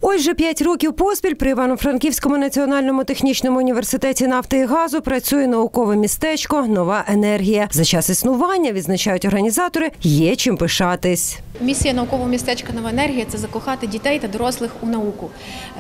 Ось вже 5 років поспіль при Івано-Франківському національному технічному університеті нафти і газу працює наукове містечко «Нова енергія». За час існування, відзначають організатори, є чим пишатись. Місія наукового містечка «Нова енергія» – це закохати дітей та дорослих у науку.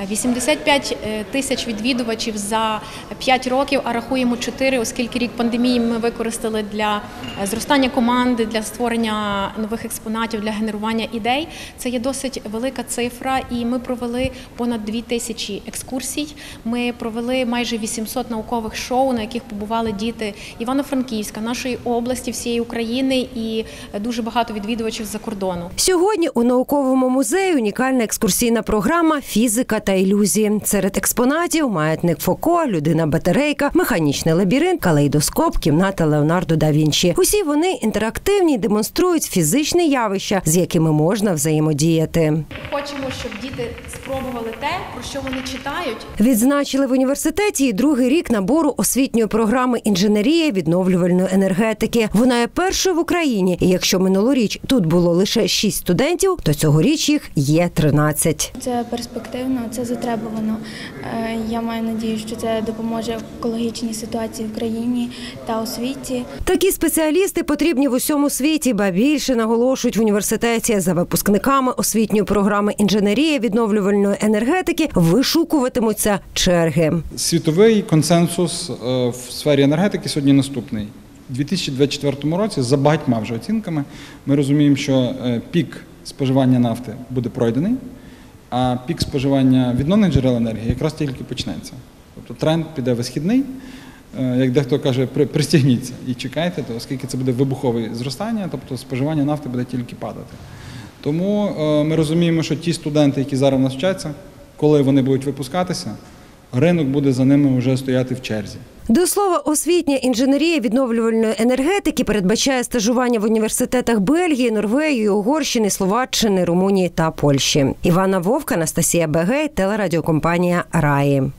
85 тисяч відвідувачів за 5 років, а рахуємо 4, оскільки рік пандемії ми використали для зростання команди, для створення нових експонатів, для генерування ідей. Це є досить велика цифра, і ми провели понад 2000 екскурсій. Ми провели майже 800 наукових шоу, на яких побували діти Івано-Франківська, нашої області, всієї України і дуже багато відвідувачів з-за кордону. Сьогодні у науковому музеї унікальна екскурсійна програма «Фізика та ілюзії». Серед експонатів – маятник Фоко, людина-батарейка, механічний лабіринт, калейдоскоп, кімната Леонардо да Вінчі. Усі вони інтерактивні й демонструють фізичні явища, з якими можна взаємодіяти. Хочемо, щоб діти спробували те, про що вони читають. Відзначили в університеті і другий рік набору освітньої програми «Інженерія відновлювальної енергетики». Вона є першою в Україні, і якщо минулоріч тут було лише 6 студентів, то цьогоріч їх є 13. Це перспективно, це затребувано. Я маю надію, що це допоможе в екологічній ситуації в країні та у світі. Такі спеціалісти потрібні в усьому світі, ба більше, наголошують в університеті. За випускниками освітньої програми «Інженерія відновлювальної енергетики» вишукуватимуться черги. Світовий консенсус в сфері енергетики сьогодні наступний. У 2024 році, за багатьма вже оцінками, ми розуміємо, що пік споживання нафти буде пройдений, а пік споживання відновлених джерел енергії якраз тільки почнеться. Тобто тренд піде висхідний, як дехто каже, пристігніться і чекайте, оскільки це буде вибухове зростання, тобто споживання нафти буде тільки падати. Тому ми розуміємо, що ті студенти, які зараз навчаються, коли вони будуть випускатися, ринок буде за ними вже стояти в черзі. До слова, освітня інженерія відновлювальної енергетики передбачає стажування в університетах Бельгії, Норвегії, Угорщини, Словаччини, Румунії та Польщі. Івана Вовк, Анастасія Бегей, телерадіокомпанія «Раї».